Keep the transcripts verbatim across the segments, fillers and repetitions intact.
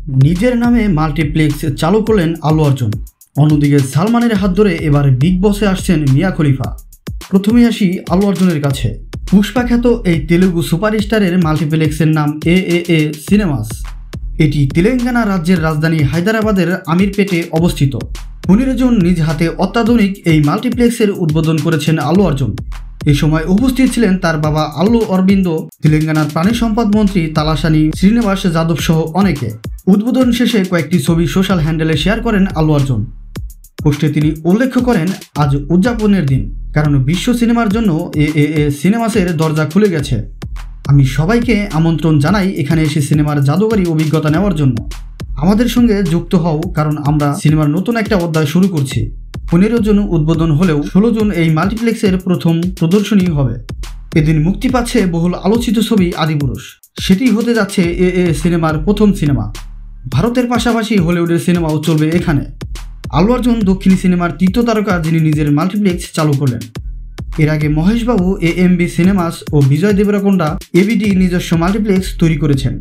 নিজের নামে মাল্টিপ্লেক্স চালু করলেন আল্লু অর্জুন। অন্যদিকে সালমানের হাত ধরে এবার বিগ বসে আসছেন মিয়া খলিফা। প্রথমে আসি আল্লু অর্জুনের কাছে। পুষ্পা খ্যাত এই তেলুগু সুপারস্টারের মাল্টিপ্লেক্সের নাম এ এ এ সিনেমাস। এটি তেলেঙ্গানা রাজ্যের রাজধানী হায়দ্রাবাদের আমিরপেটে অবস্থিত। পনেরো জুন নিজ হাতে অত্যাধুনিক এই মাল্টিপ্লেক্সের উদ্বোধন করেছেন আল্লু অর্জুন। এ সময় উপস্থিত ছিলেন তার বাবা আল্লু অরবিন্দ, তেলেঙ্গানার প্রাণী সম্পদ মন্ত্রী তালাসানি শ্রীনিবাস যাদব সহ অনেকে। উদ্বোধন শেষে কয়েকটি ছবি সোশ্যাল হ্যান্ডেলে শেয়ার করেন আল্লু অর্জুন। পোস্টে তিনি উল্লেখ করেন, আজ উদযাপনের দিন, কারণ বিশ্ব সিনেমার জন্য এ এ এ সিনেমাসের দরজা খুলে গেছে। আমি সবাইকে আমন্ত্রণ জানাই এখানে এসে সিনেমার জাদুকরী অভিজ্ঞতা নেওয়ার জন্য। আমাদের সঙ্গে যুক্ত হও, কারণ আমরা সিনেমার নতুন একটা অধ্যায় শুরু করছি। পনেরো জুন উদ্বোধন হলেও ষোলো জুন এই মাল্টিপ্লেক্সের প্রথম প্রদর্শনী হবে। এদিন মুক্তি পাচ্ছে বহুল আলোচিত ছবি আদিপুরুষ। সেটি হতে যাচ্ছে এ এ সিনেমার প্রথম সিনেমা। ভারতের পাশাপাশি হলিউডের সিনেমাও চলবে এখানে। আল্লু অর্জুন দক্ষিণী সিনেমার তৃতীয় তারকা, যিনি নিজের মাল্টিপ্লেক্স চালু করলেন। এর আগে Mahesh Babu A M B cinemas ও বিজয় দেবরাকোন্ডা এবিডি নিজস্ব মাল্টিপ্লেক্স তৈরি করেছেন।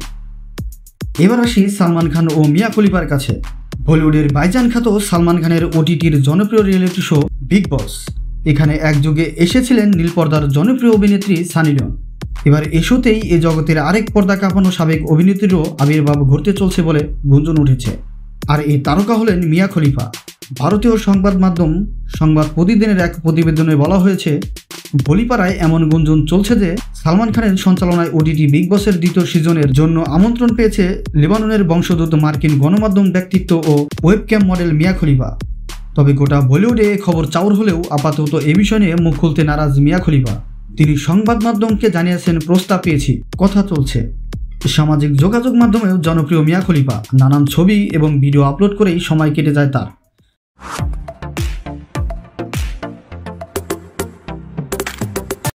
এবার আসি সালমান খান ও মিয়া খলিফার কাছে। বলিউডের বাইজান খ্যাত সালমান খানের ওটিটির জনপ্রিয় রিয়েলিটি শো বিগ বস। এখানে একযোগে এসেছিলেন নীলপর্দার জনপ্রিয় অভিনেত্রী সানি লিওন। এবার এ শোতেই এ জগতের আরেক পর্দা কাঁপানো সাবেক অভিনেত্রীরও আবির্ভাব ঘটতে চলছে বলে গুঞ্জন উঠেছে। আর এই তারকা হলেন মিয়া খলিফা। ভারতীয় সংবাদ মাধ্যম সংবাদ প্রতিদিনের এক প্রতিবেদনে বলা হয়েছে, বলিপাড়ায় এমন গুঞ্জন চলছে যে সালমান খানের সঞ্চালনায় ওটিটি বিগ বসের দ্বিতীয় সিজনের জন্য আমন্ত্রণ পেয়েছে লেবাননের বংশোদ্ভূত মার্কিন গণমাধ্যম ব্যক্তিত্ব ও ওয়েবক্যাম মডেল মিয়া খলিফা। তবে গোটা বলিউডে খবর চাউর হলেও আপাতত এ বিষয় নিয়ে মুখ খুলতে নারাজ মিয়া খলিফা। তিনি সংবাদ মাধ্যমকে জানিয়েছেন, প্রস্তাব পেয়েছি, কথা চলছে। সামাজিক যোগাযোগ মাধ্যমেও জনপ্রিয় মিয়া খলিফা নানান ছবি এবং ভিডিও আপলোড করেই সময় কেটে যায় তার।